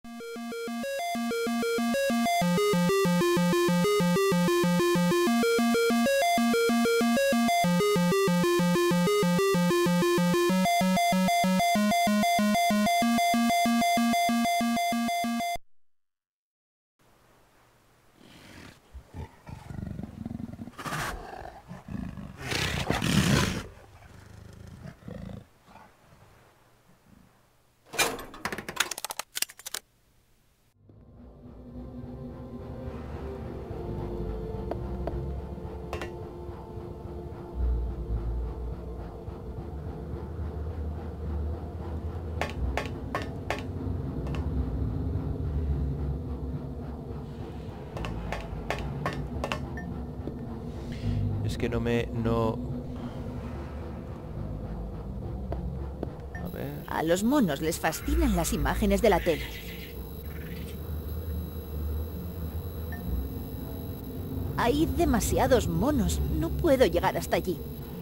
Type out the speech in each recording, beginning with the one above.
Es que no me... no... A ver... A los monos les fascinan las imágenes de la tele. Hay demasiados monos. No puedo llegar hasta allí.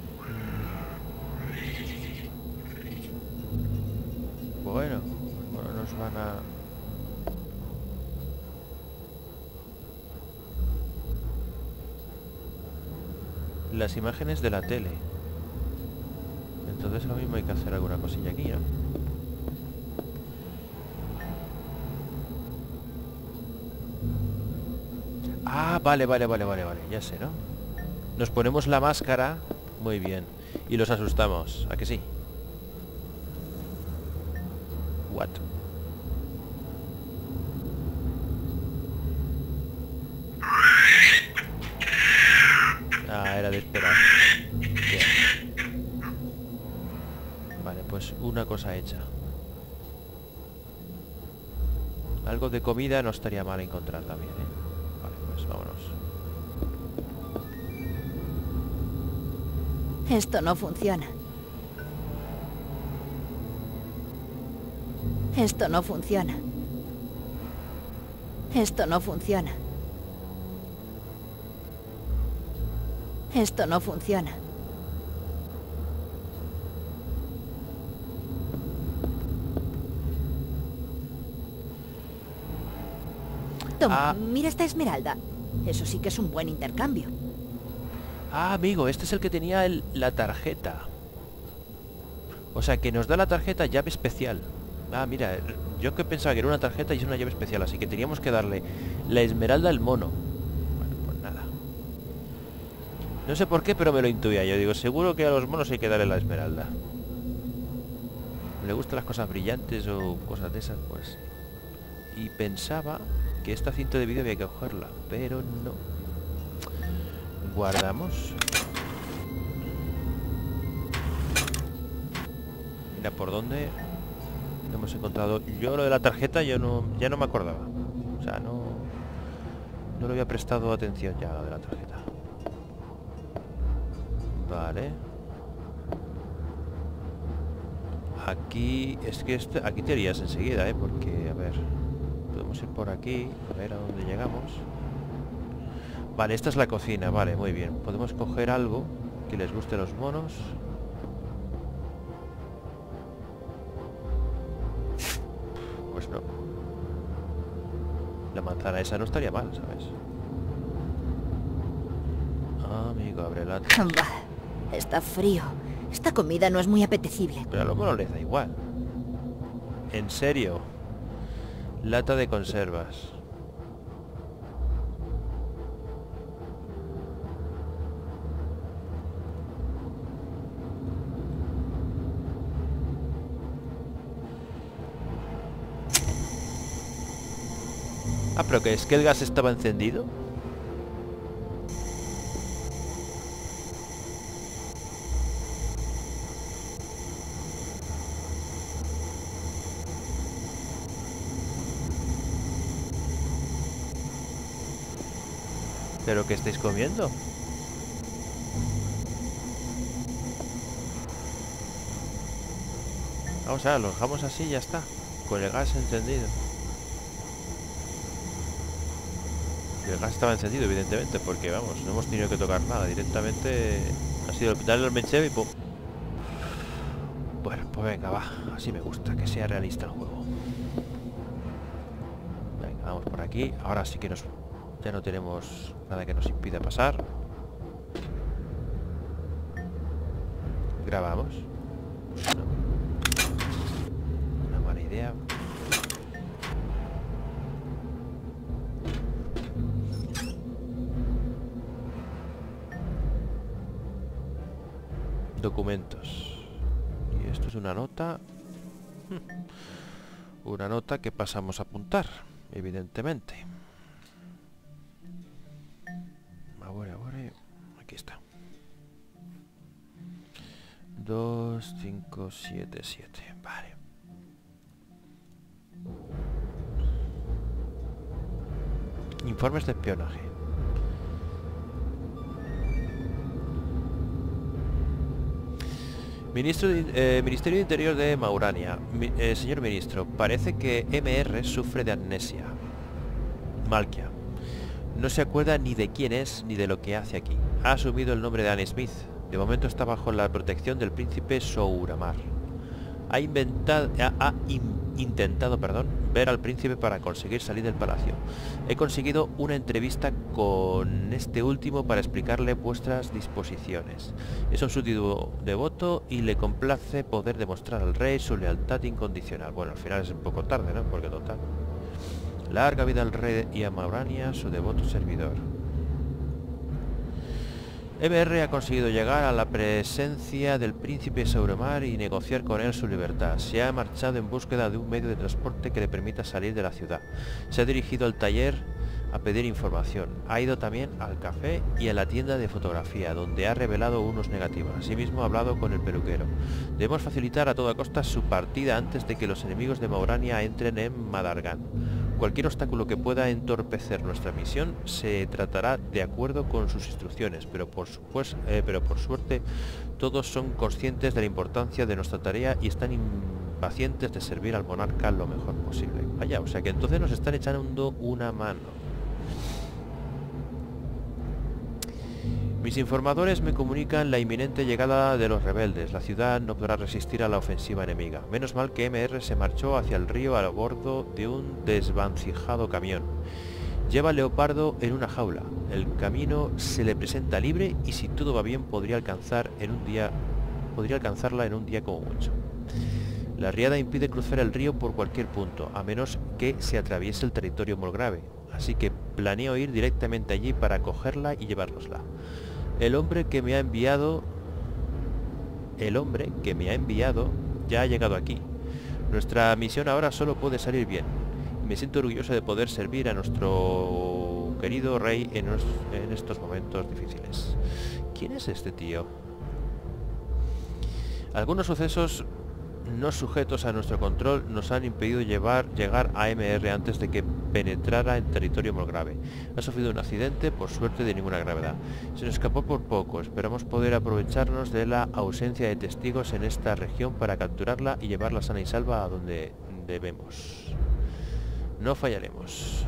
Bueno, bueno, nos van a... Las imágenes de la tele. Entonces lo mismo hay que hacer alguna cosilla aquí, ¿no? Ah, vale, ya sé, ¿no? Nos ponemos la máscara, muy bien, y los asustamos, ¿a que sí? What? Ah, era de esperar. Bien. Vale, pues una cosa hecha. Algo de comida no estaría mal encontrar también, ¿eh? Vale, pues vámonos. Esto no funciona. Esto no funciona. Esto no funciona. Esto no funciona. Toma, mira esta esmeralda. Eso sí que es un buen intercambio. Ah, amigo, este es el que tenía la tarjeta. O sea, que nos da la tarjeta llave especial. Ah, mira, yo que pensaba que era una tarjeta y es una llave especial, así que teníamos que darle la esmeralda al mono. Bueno, pues nada. No sé por qué, pero me lo intuía. Yo digo, seguro que a los monos hay que darle la esmeralda. ¿Le gustan las cosas brillantes o cosas de esas? Pues... Y pensaba que esta cinta de vídeo había que cogerla, pero no. Guardamos. Mira por dónde hemos encontrado. Yo lo de la tarjeta ya no me acordaba. O sea, no le había prestado atención ya a lo de la tarjeta. Vale. Aquí es que aquí te irías enseguida, porque a ver, podemos ir por aquí a ver a dónde llegamos. Vale, esta es la cocina, vale, muy bien. Podemos coger algo que les guste a los monos. Pues no. La manzana esa no estaría mal, ¿sabes? Amigo, abre la... Bah, está frío. Esta comida no es muy apetecible. Pero a los monos les da igual. En serio. Lata de conservas. Ah, pero que es que el gas estaba encendido. ¿Pero qué estáis comiendo? Vamos a ver, lo dejamos así y ya está. Con el gas encendido. Y el gas estaba encendido, evidentemente, porque vamos, no hemos tenido que tocar nada. Directamente ha sido darle al mechero y pum. Bueno, pues venga, va. Así me gusta, que sea realista el juego. Pasamos por aquí. Ahora sí que ya no tenemos nada que nos impida pasar. Grabamos. No. Una mala idea. Documentos. Y esto es una nota. Una nota que pasamos a apuntar, evidentemente. Ahora. Aquí está. 2577. Vale. Informes de espionaje. Ministerio de Interior de Maurania. Señor ministro, parece que MR sufre de amnesia. Malkia. No se acuerda ni de quién es ni de lo que hace aquí. Ha asumido el nombre de Anne Smith. De momento está bajo la protección del príncipe Souramar. Ha intentado, ver al príncipe para conseguir salir del palacio. He conseguido una entrevista con este último para explicarle vuestras disposiciones. Es un súbdito devoto y le complace poder demostrar al rey su lealtad incondicional. Bueno, al final es un poco tarde, ¿no? Porque total. Larga vida al rey y a Maurania, su devoto servidor. MR ha conseguido llegar a la presencia del príncipe Souramar y negociar con él su libertad. Se ha marchado en búsqueda de un medio de transporte que le permita salir de la ciudad. Se ha dirigido al taller a pedir información. Ha ido también al café y a la tienda de fotografía, donde ha revelado unos negativos. Asimismo ha hablado con el peluquero. Debemos facilitar a toda costa su partida antes de que los enemigos de Maurania entren en Madargan. Cualquier obstáculo que pueda entorpecer nuestra misión se tratará de acuerdo con sus instrucciones, pero por suerte todos son conscientes de la importancia de nuestra tarea y están impacientes de servir al monarca lo mejor posible. Vaya, o sea que entonces nos están echando una mano. Mis informadores me comunican la inminente llegada de los rebeldes. La ciudad no podrá resistir a la ofensiva enemiga. Menos mal que MR se marchó hacia el río a bordo de un desvancijado camión. Lleva al leopardo en una jaula. El camino se le presenta libre y si todo va bien podría alcanzarla en un día como mucho. La riada impide cruzar el río por cualquier punto, a menos que se atraviese el territorio Molgrave. Así que planeo ir directamente allí para cogerla y llevárnosla. El hombre que me ha enviado ya ha llegado aquí. Nuestra misión ahora solo puede salir bien. Me siento orgulloso de poder servir a nuestro querido rey en estos momentos difíciles. ¿Quién es este tío? Algunos sucesos no sujetos a nuestro control nos han impedido llegar a MR antes de que penetrara en territorio Molgrave. Ha sufrido un accidente, por suerte de ninguna gravedad. Se nos escapó por poco. Esperamos poder aprovecharnos de la ausencia de testigos en esta región para capturarla y llevarla sana y salva a donde debemos. No fallaremos.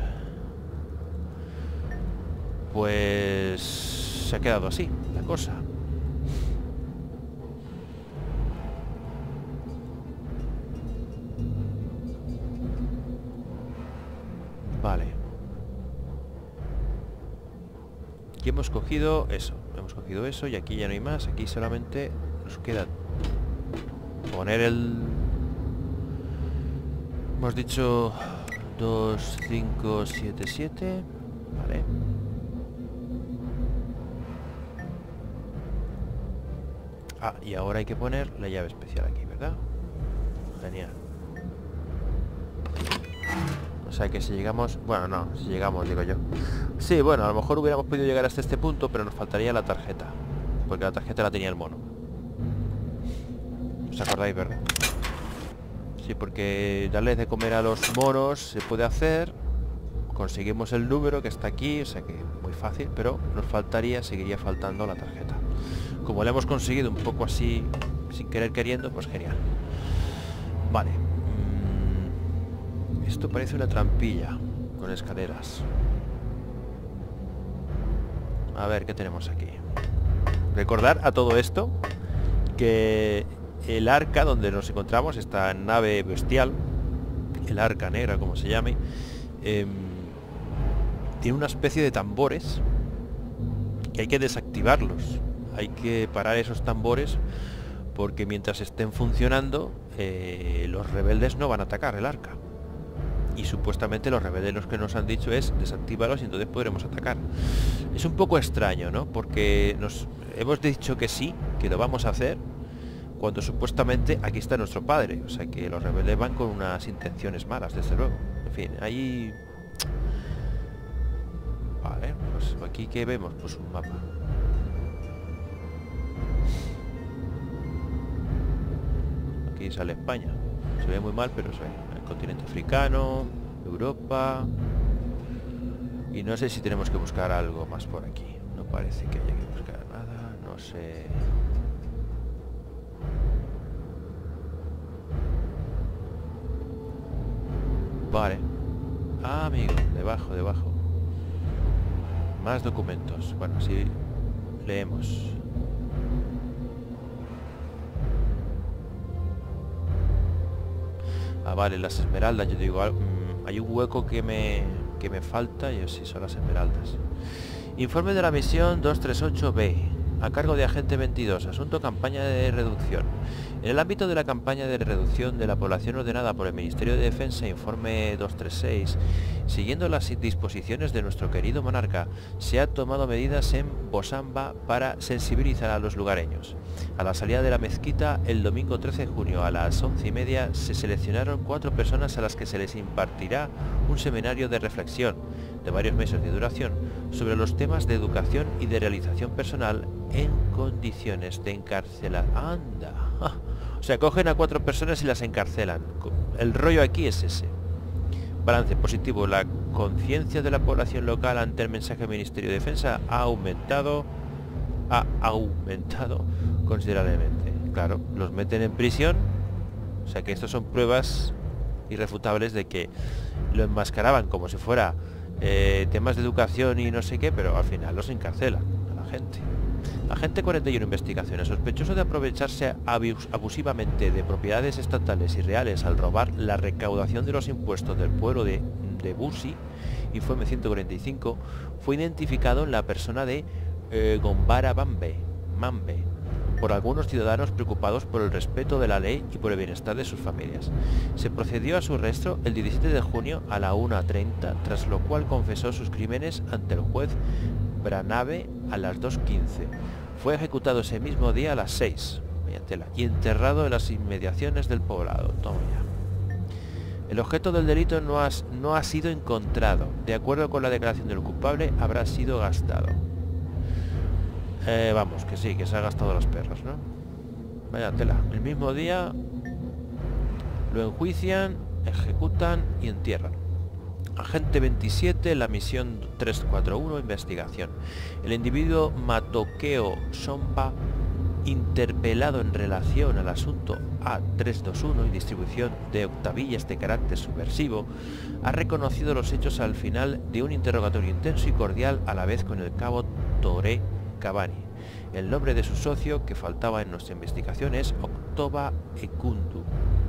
Pues se ha quedado así la cosa. Vale. Aquí hemos cogido eso y aquí ya no hay más. Aquí solamente nos queda poner el... Hemos dicho 2577. Vale. Ah, y ahora hay que poner la llave especial aquí, ¿verdad? Genial. O sea que si llegamos... Bueno, no, si llegamos, digo yo. Sí, bueno, a lo mejor hubiéramos podido llegar hasta este punto, pero nos faltaría la tarjeta. Porque la tarjeta la tenía el mono. ¿Os acordáis, verdad? Sí, porque darles de comer a los monos se puede hacer. Conseguimos el número que está aquí, o sea que muy fácil, pero nos seguiría faltando la tarjeta. Como la hemos conseguido un poco así, sin querer queriendo, pues genial. Vale. Esto parece una trampilla con escaleras. A ver, ¿qué tenemos aquí? Recordar a todo esto que el arca donde nos encontramos, esta nave bestial, el arca negra como se llame, tiene una especie de tambores y hay que desactivarlos. Hay que parar esos tambores porque mientras estén funcionando los rebeldes no van a atacar el arca. Y supuestamente los rebeldes lo que nos han dicho es desactívalos y entonces podremos atacar. Es un poco extraño, ¿no? Porque nos hemos dicho que sí, que lo vamos a hacer, cuando supuestamente aquí está nuestro padre. O sea que los rebeldes van con unas intenciones malas, desde luego. En fin, ahí... Vale, pues aquí ¿qué vemos? Pues un mapa. Aquí sale España. Se ve muy mal, pero se ve. El continente africano, Europa... Y no sé si tenemos que buscar algo más por aquí. No parece que haya que buscar nada. No sé... Vale. Ah, amigo, debajo. Más documentos. Bueno, así leemos. Ah, vale, las esmeraldas. Yo digo, hay un hueco que me falta y sí son las esmeraldas. Informe de la misión 238B. A cargo de Agente 22. Asunto campaña de reducción. En el ámbito de la campaña de reducción de la población ordenada por el Ministerio de Defensa, informe 236, siguiendo las disposiciones de nuestro querido monarca, se han tomado medidas en Bosamba para sensibilizar a los lugareños. A la salida de la mezquita, el domingo 13 de junio a las 11:30, se seleccionaron 4 personas a las que se les impartirá un seminario de reflexión de varios meses de duración sobre los temas de educación y de realización personal en condiciones de encarcelar. ¡Anda! O sea, cogen a 4 personas y las encarcelan. El rollo aquí es ese. Balance positivo. La conciencia de la población local ante el mensaje del Ministerio de Defensa ha aumentado considerablemente. Claro, los meten en prisión. O sea que estas son pruebas irrefutables de que lo enmascaraban como si fuera temas de educación y no sé qué, pero al final los encarcelan a la gente. Agente 41, investigaciones. Sospechoso de aprovecharse abusivamente de propiedades estatales y reales al robar la recaudación de los impuestos del pueblo de Busi, informe 145, fue identificado en la persona de Gombara Mambe, por algunos ciudadanos preocupados por el respeto de la ley y por el bienestar de sus familias. Se procedió a su arresto el 17 de junio a la 1:30, tras lo cual confesó sus crímenes ante el juez Branave a las 2:15. Fue ejecutado ese mismo día a las 6, y enterrado en las inmediaciones del poblado. Toma ya. El objeto del delito no ha sido encontrado. De acuerdo con la declaración del culpable, habrá sido gastado. Vamos, que sí, que se ha gastado los perros, ¿no? Vaya tela. El mismo día lo enjuician, ejecutan y entierran. Agente 27, la misión 341, investigación. El individuo Matokeo Somba, interpelado en relación al asunto A321 y distribución de octavillas de carácter subversivo, ha reconocido los hechos al final de un interrogatorio intenso y cordial a la vez con el cabo Toré Cavani. El nombre de su socio, que faltaba en nuestra investigación, es Octoba Ekundu.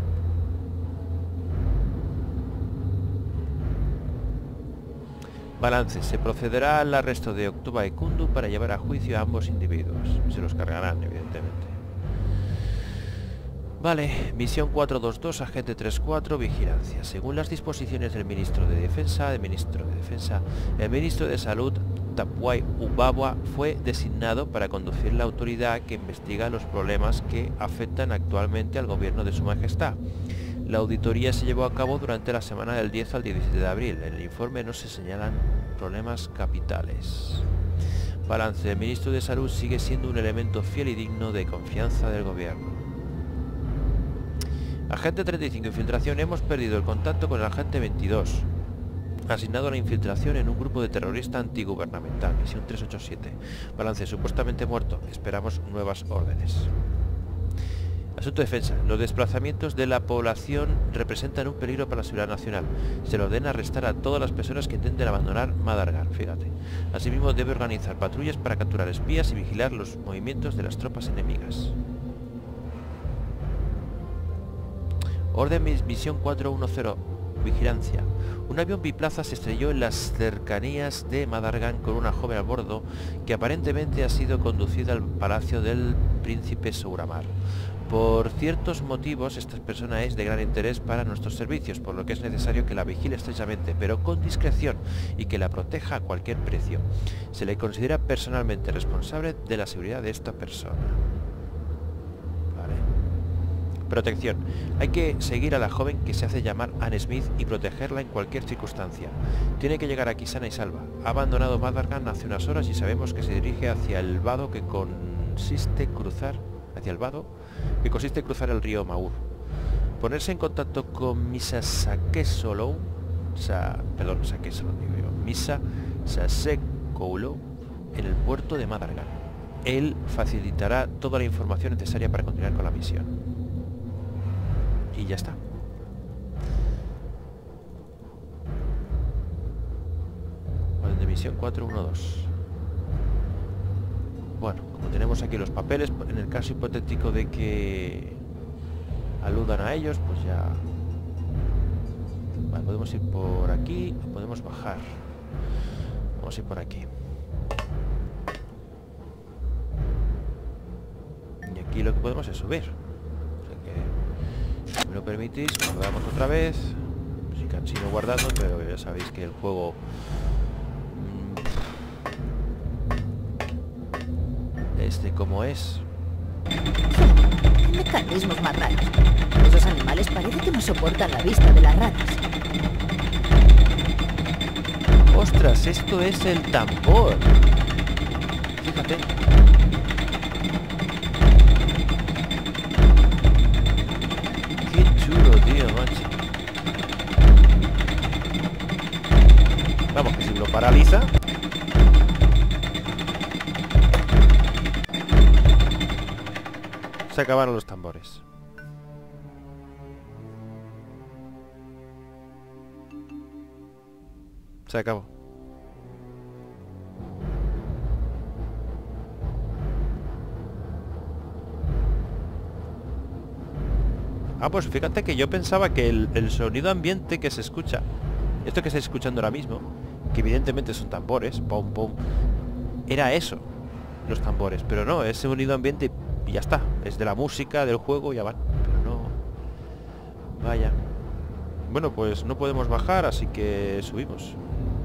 Balance. Se procederá al arresto de Octoba Ekundu para llevar a juicio a ambos individuos. Se los cargarán, evidentemente. Vale, misión 422, agente 34, vigilancia. Según las disposiciones del ministro de Defensa, el ministro de Salud, Tapuai Ubabwa, fue designado para conducir la autoridad que investiga los problemas que afectan actualmente al gobierno de Su Majestad. La auditoría se llevó a cabo durante la semana del 10 al 17 de abril. En el informe no se señalan problemas capitales. Balance. El ministro de Salud sigue siendo un elemento fiel y digno de confianza del gobierno. Agente 35, infiltración. Hemos perdido el contacto con el agente 22, asignado a la infiltración en un grupo de terrorista antigubernamental. Misión 387. Balance. Supuestamente muerto. Esperamos nuevas órdenes. Asunto de defensa. Los desplazamientos de la población representan un peligro para la seguridad nacional. Se le ordena arrestar a todas las personas que intenten abandonar Madargar. Fíjate. Asimismo, debe organizar patrullas para capturar espías y vigilar los movimientos de las tropas enemigas. Orden misión 410. vigilancia. Un avión biplaza se estrelló en las cercanías de Madargan con una joven a bordo que aparentemente ha sido conducida al palacio del príncipe Souramar. Por ciertos motivos, esta persona es de gran interés para nuestros servicios, por lo que es necesario que la vigile estrechamente, pero con discreción, y que la proteja a cualquier precio. Se le considera personalmente responsable de la seguridad de esta persona. Vale. Protección. Hay que seguir a la joven que se hace llamar Anne Smith y protegerla en cualquier circunstancia. Tiene que llegar aquí sana y salva. Ha abandonado Madargan hace unas horas y sabemos que se dirige hacia el vado que consiste en cruzar el río Maur. Ponerse en contacto con Misa Sakesolou, Misa Sasekoulou en el puerto de Madargan. Él facilitará toda la información necesaria para continuar con la misión. Y ya está. Orden de misión 412. Bueno, como tenemos aquí los papeles, en el caso hipotético de que aludan a ellos, pues ya... Vale, podemos ir por aquí o podemos bajar. Vamos a ir por aquí. Y aquí lo que podemos es subir. O sea que, si me lo permitís, guardamos otra vez. Sí que han sido guardando, pero ya sabéis que el juego... como es. ¿Qué mecanismos más raros? Esos animales parece que no soportan la vista de las ratas. ¡Ostras! Esto es el tambor. Fíjate. ¡Qué chulo, tío, macho! Vamos, que si lo paraliza... Se acabaron los tambores. Se acabó. Ah, pues fíjate que yo pensaba que el sonido ambiente que se escucha, esto que estáis escuchando ahora mismo, que evidentemente son tambores, pum pum, era eso, los tambores, pero no, es sonido ambiente y ya está, es de la música del juego, ya van, pero no. Vaya. Bueno, pues no podemos bajar, así que subimos.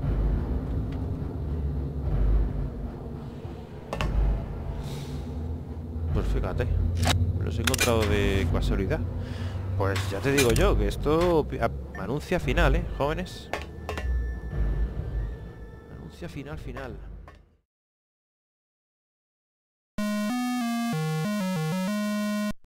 Pues fíjate, los he encontrado de casualidad. Pues ya te digo yo que esto anuncia final, jóvenes. Anuncia final.